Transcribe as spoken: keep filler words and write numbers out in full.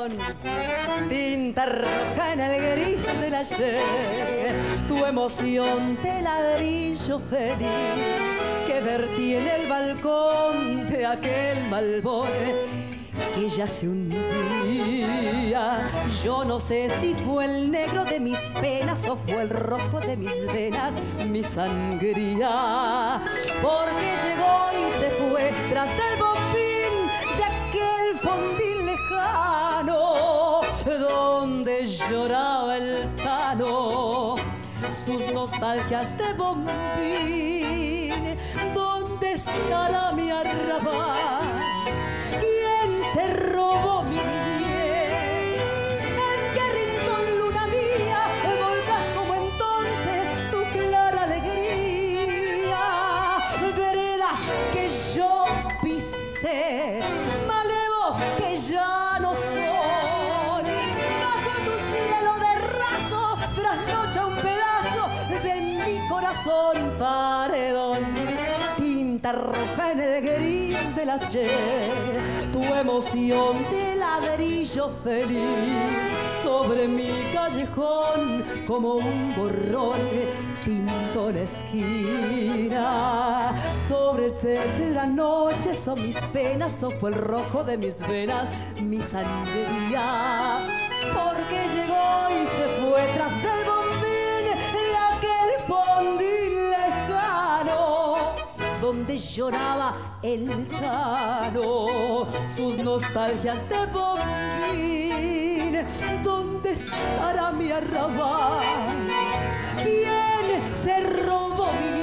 callejón, tinta roja en el gris del ayer, tu emoción de ladrillo feliz que vertí en el balcón de aquel malvón que ya se hundía. Yo no sé si fue el negro de mis penas o fue el rojo de mis venas, mi sangría, porque llegó y se fue tras del bombín de aquel fondín lejano donde lloraba el Tano sus nostalgias de bombín. ¿Dónde estará mi arrabal? ¿Quién se robó mi niñez? ¿En qué rincón, luna mía, volcás como entonces tu clara alegría? Veredas que yo pisé, malevos que ya no son, bajo tu cielo de raso trasnocha un pedazo de mi corazón paredón. Tinta roja en el gris del ayer, tu emoción de ladrillo feliz sobre mi callejón como un borrón tinto en la esquina. Sobre el té de la noche son mis penas o fue el rojo de mis venas, mi sangría, porque llegó y se fue tras del bombín de aquel fondín lejano donde lloraba el Tano sus nostalgias de bombín. ¿Dónde estará mi arrabal? ¿Quién se robó mi